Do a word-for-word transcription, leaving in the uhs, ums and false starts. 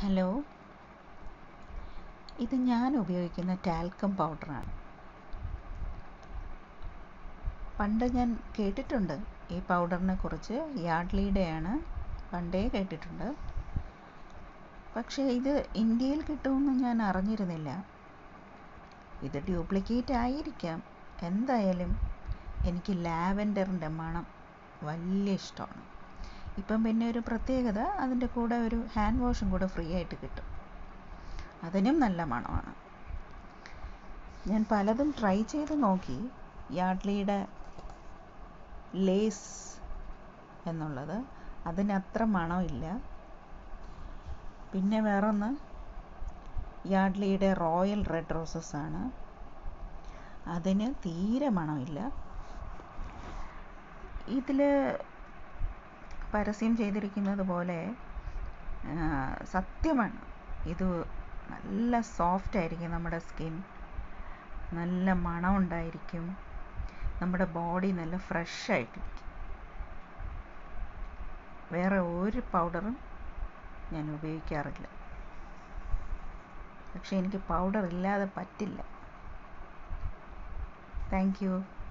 Hello, ഇത് ഞാൻ ഉപയോഗിക്കുന്ന ടാൽക്കം പൗഡറാണ്. പണ്ട് ഞാൻ കേട്ടിട്ടുണ്ട് ഈ പൗഡറിനെ കുറിച്ച്. യാർഡ്ലിയുടെയാണ്, പണ്ടേ കേട്ടിട്ടുണ്ട്. പക്ഷേ ഇത് ഇന്ത്യയിൽ കിട്ടുമെന്ന് ഞാൻ അറിഞ്ഞിരുന്നില്ല. ഇത് ഡ്യൂപ്ലിക്കേറ്റ് ആയിരിക്കാം. എന്തായാലും എനിക്ക് ലാവെൻഡറിൻ്റെ മണം വലിയ ഇഷ്ടമാണ്. ഇപ്പം പിന്നെ ഒരു പ്രത്യേകത, അതിൻ്റെ കൂടെ ഒരു ഹാൻഡ് വാഷും കൂടെ ഫ്രീ ആയിട്ട് കിട്ടും. അതിനും നല്ല മണമാണ്. ഞാൻ പലതും ട്രൈ ചെയ്ത് നോക്കി. യാർഡ്ലിയുടെ ലേസ് എന്നുള്ളത്, അതിനത്ര മണമില്ല. പിന്നെ വേറൊന്ന് യാർഡ്ലിയുടെ റോയൽ റെഡ് റോസസ് ആണ്. അതിന് തീരെ മണമില്ല. ഇതിൽ പരസ്യം ചെയ്തിരിക്കുന്നത് പോലെ സത്യമാണ്. ഇത് നല്ല സോഫ്റ്റ് ആയിരിക്കും, നമ്മുടെ സ്കിൻ നല്ല മണമുണ്ടായിരിക്കും, നമ്മുടെ ബോഡി നല്ല ഫ്രഷ് ആയിട്ടിരിക്കും. വേറെ ഒരു പൗഡറും ഞാൻ ഉപയോഗിക്കാറില്ല. പക്ഷേ എനിക്ക് പൗഡർ ഇല്ലാതെ പറ്റില്ല. Thank U.